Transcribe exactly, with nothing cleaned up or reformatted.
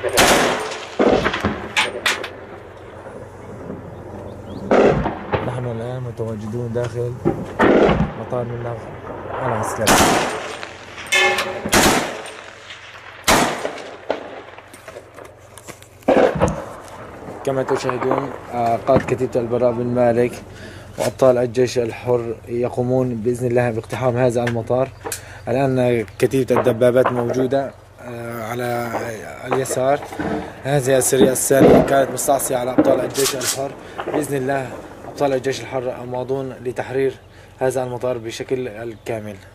نحن الآن متواجدون داخل مطار مناف العسكري. كما تشاهدون قائد كتيبة البراء بن مالك وأبطال الجيش الحر يقومون بإذن الله باقتحام هذا المطار. الآن كتيبة الدبابات موجودة على اليسار. هذه السرية الثانية كانت مستعصية على أبطال الجيش الحر. بإذن الله أبطال الجيش الحر ماضون لتحرير هذا المطار بشكل الكامل.